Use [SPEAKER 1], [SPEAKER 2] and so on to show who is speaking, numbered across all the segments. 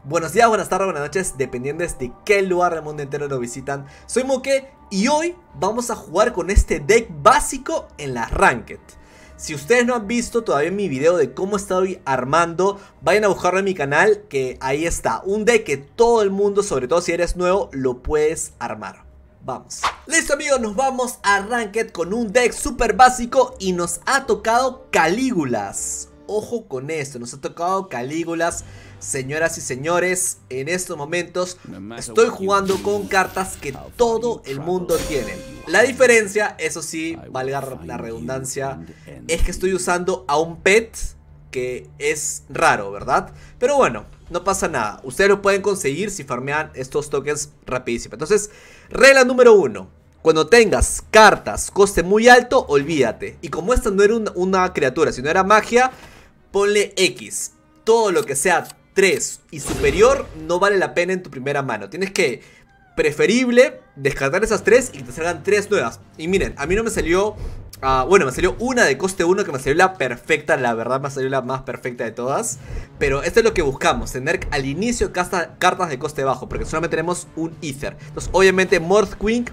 [SPEAKER 1] Buenos días, buenas tardes, buenas noches, dependiendo de qué lugar del mundo entero lo visitan. Soy Muke y hoy vamos a jugar con este deck básico en la Ranked. Si ustedes no han visto todavía mi video de cómo estoy armando, vayan a buscarlo en mi canal, que ahí está. Un deck que todo el mundo, sobre todo si eres nuevo, lo puedes armar. Vamos. Listo amigos, nos vamos a Ranked con un deck súper básico y nos ha tocado Calígulas. Ojo con esto, nos ha tocado Calígulas. Señoras y señores, en estos momentos estoy jugando con cartas que todo el mundo tiene. La diferencia, eso sí, valga la redundancia, es que estoy usando a un pet que es raro, ¿verdad? Pero bueno, no pasa nada. Ustedes lo pueden conseguir si farmean estos tokens rapidísimo. Entonces, regla número 1. Cuando tengas cartas coste muy alto, olvídate. Y como esta no era una criatura, sino era magia, ponle X. Todo lo que sea 3 y superior no vale la pena en tu primera mano. Tienes que, preferible, descartar esas 3 y que te salgan 3 nuevas. Y miren, a mí no me salió, bueno, me salió una de coste 1 que me salió la perfecta. La verdad me salió la más perfecta de todas. Pero esto es lo que buscamos, tener al inicio cartas de coste bajo, porque solamente tenemos un Ether. Entonces obviamente Morph Queen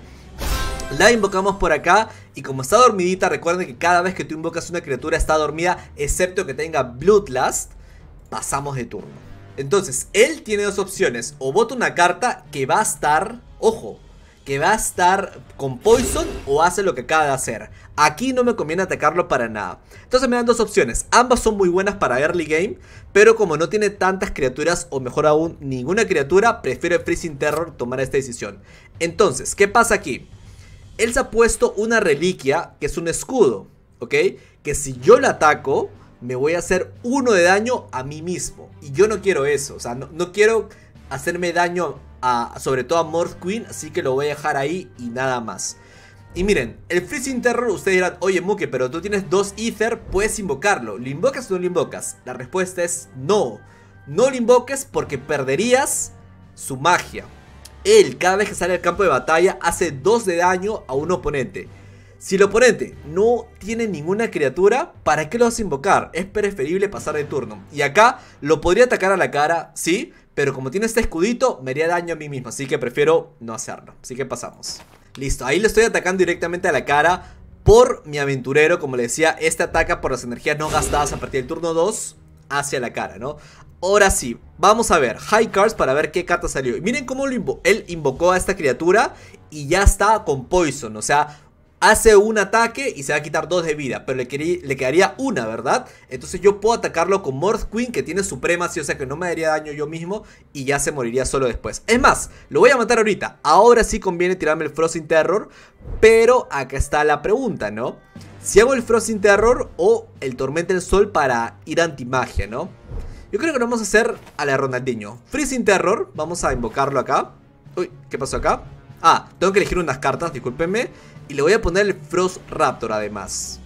[SPEAKER 1] la invocamos por acá. Y como está dormidita, recuerden que cada vez que tú invocas una criatura está dormida, excepto que tenga Bloodlust. Pasamos de turno. Entonces, él tiene dos opciones. O bota una carta que va a estar, ojo, que va a estar con Poison, o hace lo que acaba de hacer. Aquí no me conviene atacarlo para nada. Entonces me dan dos opciones. Ambas son muy buenas para early game, pero como no tiene tantas criaturas, o mejor aún, ninguna criatura, prefiero el Freezing Terror tomar esta decisión. Entonces, ¿qué pasa aquí? Él se ha puesto una reliquia, que es un escudo, ¿ok? Que si yo lo ataco, me voy a hacer 1 de daño a mí mismo. Y yo no quiero eso. O sea, no quiero hacerme daño sobre todo a Morph Queen. Así que lo voy a dejar ahí y nada más. Y miren, el Freezing Terror, ustedes dirán, oye Muke, pero tú tienes 2 Ether, puedes invocarlo. ¿Lo invocas o no lo invocas? La respuesta es no. No lo invoques porque perderías su magia. Él, cada vez que sale al campo de batalla, hace 2 de daño a un oponente. Si el oponente no tiene ninguna criatura, ¿para qué lo vas a invocar? Es preferible pasar de turno. Y acá lo podría atacar a la cara, sí, pero como tiene este escudito, me haría daño a mí mismo. Así que prefiero no hacerlo. Así que pasamos. Listo, ahí le estoy atacando directamente a la cara por mi aventurero. Como le decía, este ataca por las energías no gastadas a partir del turno 2 hacia la cara, ¿no? Ahora sí, vamos a ver High Cards para ver qué carta salió. Y miren cómo él invocó a esta criatura y ya está con Poison, o sea, hace un ataque y se va a quitar 2 de vida, pero le quedaría una, ¿verdad? Entonces yo puedo atacarlo con Morph Queen, que tiene Supremacy, o sea que no me daría daño yo mismo y ya se moriría solo después. Es más, lo voy a matar ahorita. Ahora sí conviene tirarme el Freezing Terror, pero acá está la pregunta, ¿no? Si hago el Freezing Terror o el Tormenta del Sol para ir anti-magia, ¿no? Yo creo que lo vamos a hacer a la Ronaldinho. Freezing Terror, vamos a invocarlo acá. Uy, ¿qué pasó acá? Tengo que elegir unas cartas, discúlpenme. Y le voy a poner el Frost Raptor además.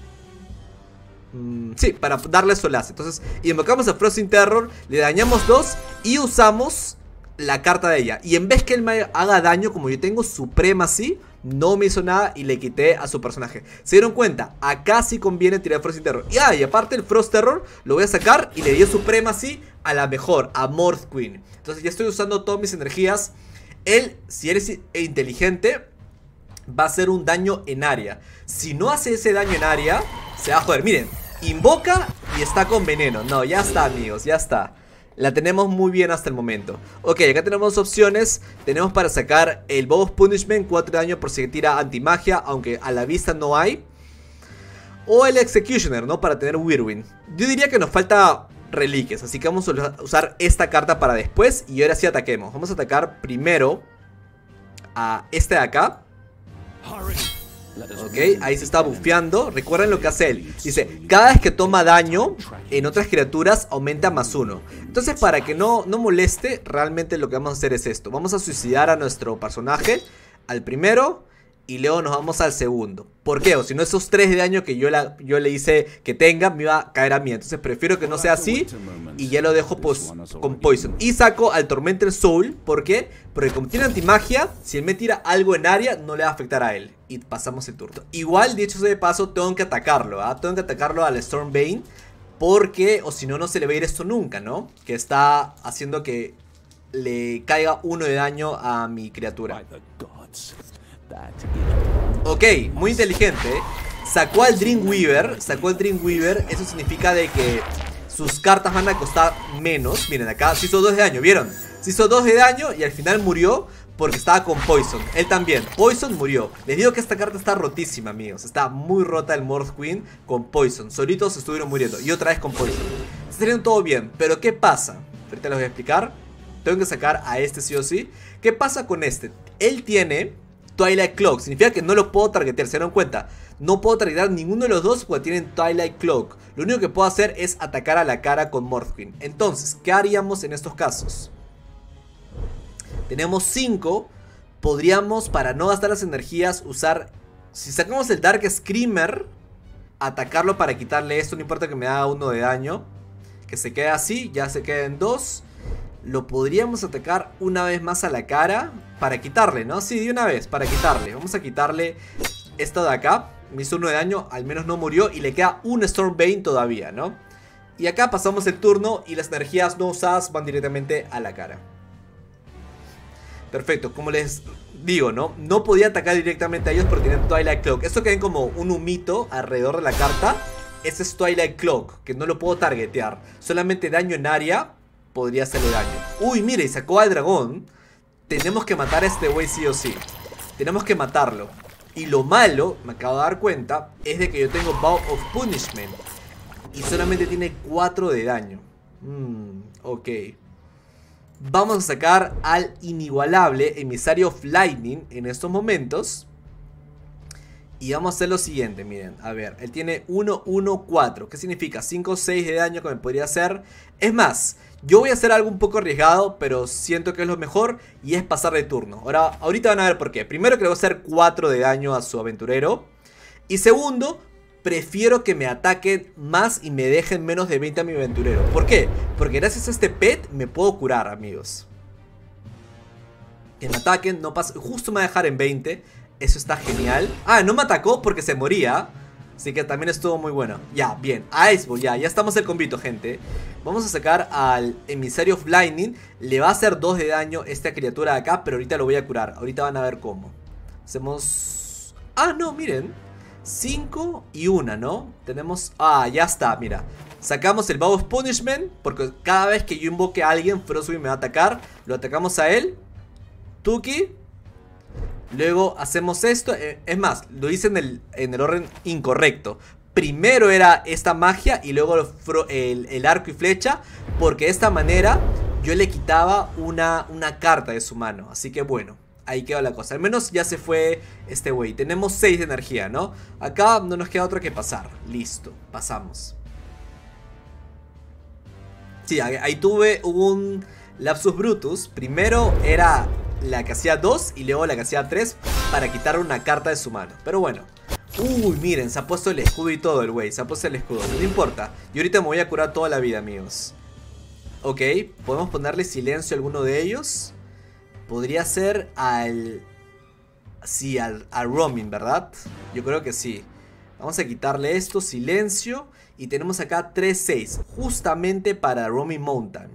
[SPEAKER 1] Sí, para darle solaz. Entonces invocamos a Freezing Terror, le dañamos 2 y usamos la carta de ella. Y en vez que él me haga daño, como yo tengo Supremacy, no me hizo nada y le quité a su personaje. ¿Se dieron cuenta? Acá sí conviene tirar Freezing Terror. Y aparte el Frost Terror lo voy a sacar y le di Supremacy a la mejor, a Morph Queen. Entonces ya estoy usando todas mis energías. Él, si eres inteligente, va a hacer un daño en área. Si no hace ese daño en área, se va a joder. Miren, invoca y está con veneno. No, ya está amigos, ya está. La tenemos muy bien hasta el momento. Ok, acá tenemos opciones. Tenemos para sacar el Bow of Punishment, 4 de daño por si tira antimagia, aunque a la vista no hay. O el Executioner, ¿no? Para tener Whirlwind. Yo diría que nos falta reliquias, así que vamos a usar esta carta para después. Y ahora sí ataquemos. Vamos a atacar primero a este de acá. Ok, ahí se está bufeando. Recuerden lo que hace él. Dice, cada vez que toma daño en otras criaturas aumenta +1. Entonces para que no moleste, realmente lo que vamos a hacer es esto. Vamos a suicidar a nuestro personaje, al primero, y luego nos vamos al segundo. ¿Por qué? O si no, esos 3 de daño que yo le hice que tenga, me iba a caer a mí. Entonces prefiero que no sea así y ya lo dejo pues con Poison. Y saco al Tormented Soul. ¿Por qué? Porque como tiene antimagia, si él me tira algo en área, no le va a afectar a él. Y pasamos el turno. Igual, dicho sea de paso, tengo que atacarlo, tengo que atacarlo al Stormbane, porque, o si no, no se le va a ir esto nunca, ¿no? Que está haciendo que le caiga 1 de daño a mi criatura. Ok, muy inteligente, ¿eh? Sacó al Dreamweaver. Eso significa de que sus cartas van a costar menos. Miren, acá se hizo 2 de daño, ¿vieron? Se hizo 2 de daño y al final murió porque estaba con Poison. Él también, Poison murió. Les digo que esta carta está rotísima, amigos. Está muy rota el Morph Queen con Poison. Solitos estuvieron muriendo y otra vez con Poison. Está saliendo todo bien, pero ¿qué pasa? Ahorita les voy a explicar. Tengo que sacar a este sí o sí. ¿Qué pasa con este? Él tiene Twilight Cloak, significa que no lo puedo targetear, ¿se dieron cuenta? No puedo targetear ninguno de los dos porque tienen Twilight Cloak. Lo único que puedo hacer es atacar a la cara con Morph Queen. Entonces, ¿qué haríamos en estos casos? Tenemos 5. Podríamos, para no gastar las energías, usar... Si sacamos el Dark Screamer, atacarlo para quitarle esto, no importa que me haga 1 de daño. Que se quede así, ya se queda en 2. Lo podríamos atacar una vez más a la cara para quitarle, ¿no? Sí, de una vez, para quitarle. Vamos a quitarle esto de acá. Me hizo 1 de daño, al menos no murió. Y le queda un Stormbane todavía, ¿no? Y acá pasamos el turno y las energías no usadas van directamente a la cara. Perfecto, como les digo, ¿no? No podía atacar directamente a ellos porque tienen Twilight Cloak. Esto que ven como un humito alrededor de la carta, ese es Twilight Cloak, que no lo puedo targetear. Solamente daño en área podría hacerle daño. Uy, mire, sacó al dragón. Tenemos que matar a este güey sí o sí. Tenemos que matarlo. Y lo malo, me acabo de dar cuenta, es de que yo tengo Vow of Punishment. Y solamente tiene 4 de daño. Ok. Vamos a sacar al inigualable Emisario of Lightning en estos momentos. Y vamos a hacer lo siguiente, miren. A ver, él tiene 1, 1, 4. ¿Qué significa? 5, 6 de daño que me podría hacer. Es más, yo voy a hacer algo un poco arriesgado, pero siento que es lo mejor. Y es pasar de turno. Ahorita van a ver por qué. Primero que le voy a hacer 4 de daño a su aventurero. Y segundo, prefiero que me ataquen más y me dejen menos de 20 a mi aventurero. ¿Por qué? Porque gracias a este pet me puedo curar, amigos. Que me ataquen, no pasa. Justo me va a dejar en 20. Eso está genial. Ah, no me atacó porque se moría. Así que también estuvo muy bueno. Ya, bien, Iceball, ya estamos el combito, gente. Vamos a sacar al Emisario of Lightning. Le va a hacer 2 de daño esta criatura de acá, pero ahorita lo voy a curar. Ahorita van a ver cómo. Hacemos... Ah, no, miren, 5 y 1, ¿no? Tenemos... Ah, ya está, mira. Sacamos el Vow of Punishment, porque cada vez que yo invoque a alguien, Frostwing me va a atacar. Lo atacamos a él. Tuki. Luego hacemos esto. Es más, lo hice en el orden incorrecto. Primero era esta magia y luego el arco y flecha, porque de esta manera yo le quitaba una carta de su mano. Así que bueno, ahí quedó la cosa. Al menos ya se fue este güey. Tenemos 6 de energía, ¿no? Acá no nos queda otra que pasar. Listo, pasamos. Sí, ahí tuve un lapsus brutus. Primero era la que hacía 2 y luego la que hacía 3 para quitar una carta de su mano. Pero bueno. Uy, miren, se ha puesto el escudo y todo el güey. Se ha puesto el escudo, no importa. Y ahorita me voy a curar toda la vida, amigos. Ok, podemos ponerle silencio a alguno de ellos. Podría ser al... Sí, al roaming, ¿verdad? Yo creo que sí. Vamos a quitarle esto, silencio. Y tenemos acá 3-6, justamente para Roaming Mountain.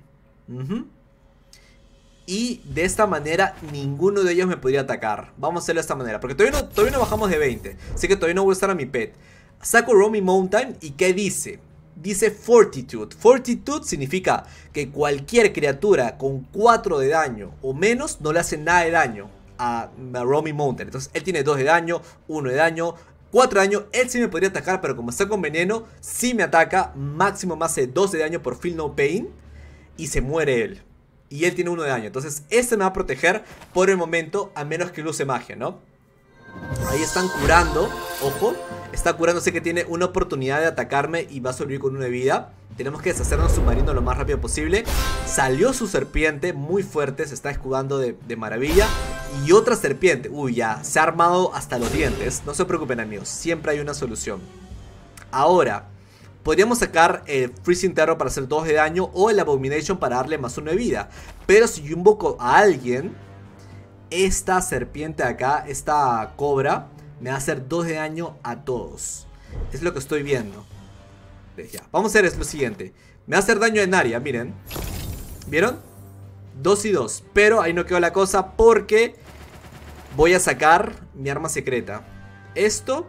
[SPEAKER 1] Y de esta manera ninguno de ellos me podría atacar. Vamos a hacerlo de esta manera, porque todavía no bajamos de 20. Así que todavía no voy a estar a mi pet. Saco Roaming Mountain y ¿qué dice? Dice Fortitude. Fortitude significa que cualquier criatura con 4 de daño o menos no le hace nada de daño a Roaming Mountain. Entonces él tiene 2 de daño, 1 de daño, 4 de daño. Él sí me podría atacar, pero como está con veneno, sí me ataca. Máximo me hace 2 de daño por Feel No Pain. Y se muere él. Y él tiene 1 de daño. Entonces este me va a proteger por el momento, a menos que use magia, ¿no? Ahí están curando. Ojo, está curando, sé que tiene una oportunidad de atacarme y va a sobrevivir con 1 de vida. Tenemos que deshacernos del submarino lo más rápido posible. Salió su serpiente muy fuerte, se está escudando de maravilla. Y otra serpiente, uy, ya, se ha armado hasta los dientes. No se preocupen, amigos, siempre hay una solución. Ahora, podríamos sacar el Freezing Terror para hacer 2 de daño o el Abomination para darle más 1 de vida. Pero si yo invoco a alguien, esta serpiente de acá, esta cobra, me va a hacer 2 de daño a todos. Es lo que estoy viendo. Ya. Vamos a hacer lo siguiente. Me va a hacer daño en área, miren. ¿Vieron? 2 y 2. Pero ahí no quedó la cosa porque voy a sacar mi arma secreta. Esto.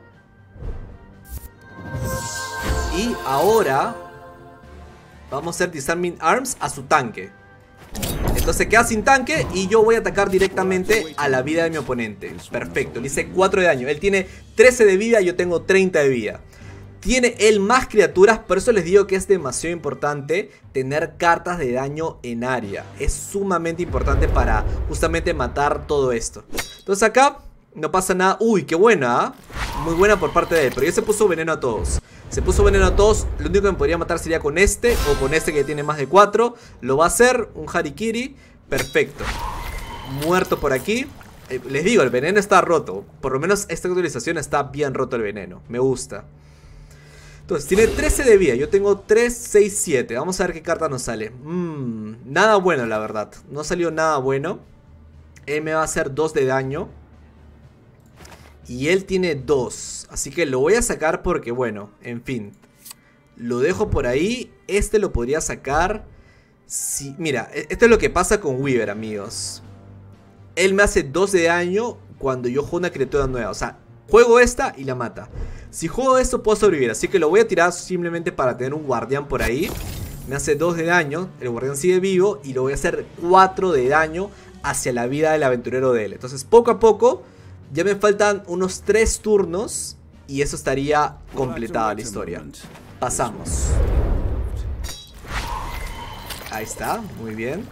[SPEAKER 1] Y ahora vamos a hacer Disarming Arms a su tanque. Entonces queda sin tanque y yo voy a atacar directamente a la vida de mi oponente. Perfecto, le hice 4 de daño. Él tiene 13 de vida, yo tengo 30 de vida. Tiene él más criaturas, por eso les digo que es demasiado importante tener cartas de daño en área. Es sumamente importante para justamente matar todo esto. Entonces acá no pasa nada. Uy, qué buena, ¿eh? Muy buena por parte de él, pero ya se puso veneno a todos. Se puso veneno a todos. Lo único que me podría matar sería con este o con este que tiene más de 4. Lo va a hacer, un Harikiri. Perfecto. Muerto por aquí. Les digo, el veneno está roto. Por lo menos esta actualización está bien roto el veneno. Me gusta. Entonces, tiene 13 de vida. Yo tengo 3, 6, 7. Vamos a ver qué carta nos sale. Nada bueno, la verdad. No salió nada bueno. Él me va a hacer 2 de daño. Y él tiene 2. Así que lo voy a sacar porque, bueno, en fin. Lo dejo por ahí. Este lo podría sacar. Sí, mira, esto es lo que pasa con Weaver, amigos. Él me hace 2 de daño cuando yo juego una criatura nueva. O sea, juego esta y la mata. Si juego esto puedo sobrevivir. Así que lo voy a tirar simplemente para tener un guardián por ahí. Me hace 2 de daño. El guardián sigue vivo. Y lo voy a hacer 4 de daño hacia la vida del aventurero de él. Entonces poco a poco ya me faltan unos 3 turnos. Y eso estaría completada la historia. Pasamos. Ahí está, muy bien.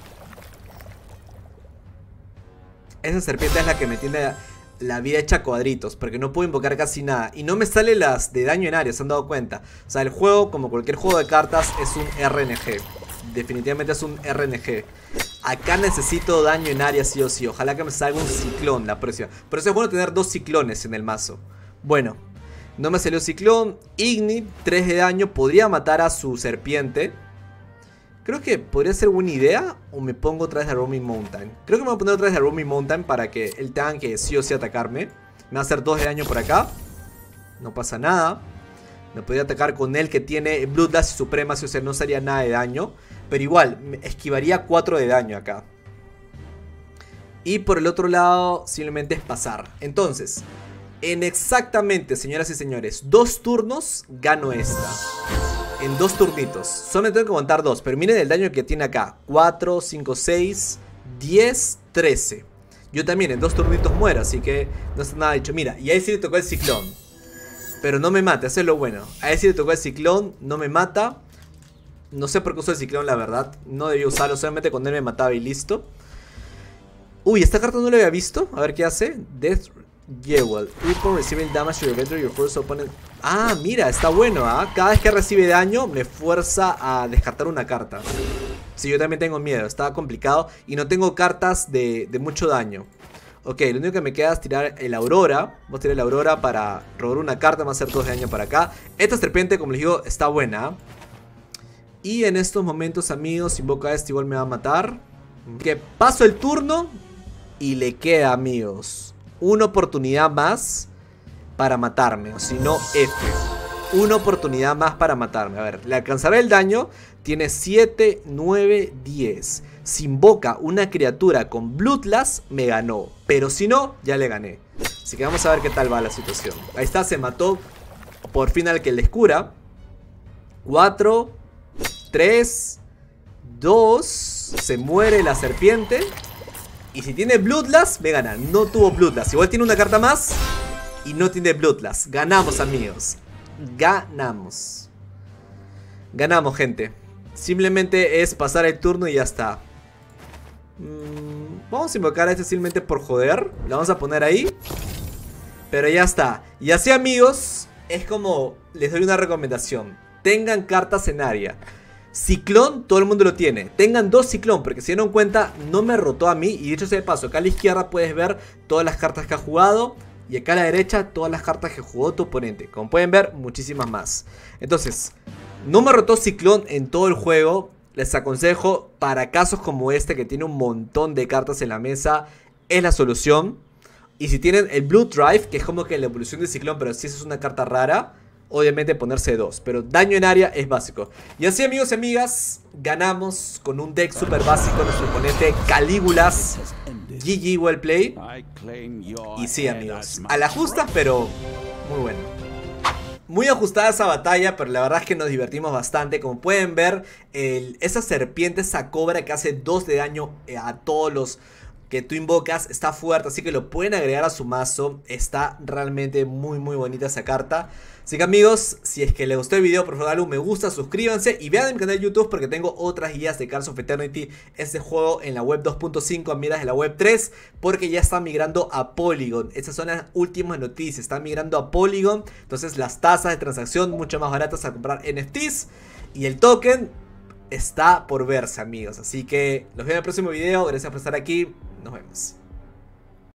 [SPEAKER 1] Esa serpiente es la que me tiene la vida hecha cuadritos, porque no puedo invocar casi nada. Y no me sale las de daño en área, ¿se han dado cuenta? O sea, el juego, como cualquier juego de cartas, es un RNG. Definitivamente es un RNG. Acá necesito daño en área sí o sí. Ojalá que me salga un ciclón la próxima. Por eso es bueno tener 2 ciclones en el mazo. Bueno, no me salió ciclón. Igni, 3 de daño. Podría matar a su serpiente. Creo que podría ser buena idea. O me pongo otra vez de Roaming Mountain. Creo que me voy a poner otra vez de Roaming Mountain para que él tenga que sí o sí atacarme. Me va a hacer 2 de daño por acá. No pasa nada. Me podría atacar con él que tiene Bloodlust y Supremacy. O sea, no sería nada de daño. Pero igual, me esquivaría 4 de daño acá. Y por el otro lado, simplemente es pasar. Entonces, en exactamente, señoras y señores, 2 turnos gano esta. En 2 turnitos. Solamente tengo que aguantar 2. Pero miren el daño que tiene acá. 4, 5, 6, 10, 13. Yo también en 2 turnitos muero. Así que no está nada dicho. Mira, y ahí sí le tocó el ciclón. Pero no me mata, eso es lo bueno. A él sí le tocó el ciclón, no me mata. No sé por qué usó el ciclón, la verdad. No debía usarlo, solamente cuando él me mataba y listo. Uy, esta carta no la había visto. A ver qué hace. Death Jewel. Upon receiving damage to your vendor, your first opponent. Ah, mira, está bueno, ¿ah? Cada vez que recibe daño me fuerza a descartar una carta. Sí, yo también tengo miedo, está complicado. Y no tengo cartas de mucho daño. Ok, lo único que me queda es tirar el Aurora. Voy a tirar el Aurora para robar una carta. Me va a hacer 2 de daño para acá. Esta serpiente, como les digo, está buena. Y en estos momentos, amigos, invoca a este, igual me va a matar. Que paso el turno. Y le queda, amigos, una oportunidad más para matarme. O si no, F. Una oportunidad más para matarme. A ver, le alcanzará el daño. Tiene 7, 9, 10. Si invoca una criatura con Bloodlust, me ganó. Pero si no, ya le gané. Así que vamos a ver qué tal va la situación. Ahí está, se mató por fin al que les cura. 4, 3, 2. Se muere la serpiente. Y si tiene Bloodlust, me gana. No tuvo Bloodlust. Igual tiene una carta más. Y no tiene Bloodlust. Ganamos, amigos. Ganamos. Ganamos, gente. Simplemente es pasar el turno y ya está. Vamos a invocar a este simplemente por joder. Lo vamos a poner ahí. Pero ya está. Y así, amigos, es como les doy una recomendación. Tengan cartas en área. Ciclón, todo el mundo lo tiene. Tengan 2 ciclón, porque si se dieron cuenta, no me rotó a mí. Y dicho sea de paso, acá a la izquierda puedes ver todas las cartas que ha jugado. Y acá a la derecha, todas las cartas que jugó tu oponente. Como pueden ver, muchísimas más. Entonces, no me rotó ciclón en todo el juego. Les aconsejo, para casos como este, que tiene un montón de cartas en la mesa, es la solución. Y si tienen el Blue Drive, que es como que la evolución de ciclón, pero si esa es una carta rara, obviamente ponerse 2, pero daño en área es básico. Y así, amigos y amigas, ganamos con un deck super básico nuestro oponente Calígulas. GG, well play. Y sí, amigos, a la justa, pero muy bueno. Muy ajustada esa batalla, pero la verdad es que nos divertimos bastante. Como pueden ver, esa serpiente, esa cobra que hace 2 de daño a todos los que tú invocas, está fuerte, así que lo pueden agregar a su mazo. Está realmente muy bonita esa carta. Así que, amigos, si es que les gustó el video, por favor dale un me gusta, suscríbanse y vean mi canal de YouTube porque tengo otras guías de Cards of Eternity, este juego en la web 2.5 en miras de la web 3, porque ya están migrando a Polygon. Estas son las últimas noticias, están migrando a Polygon, entonces las tasas de transacción mucho más baratas a comprar NFTs y el token está por verse, amigos. Así que los veo en el próximo video, gracias por estar aquí, nos vemos.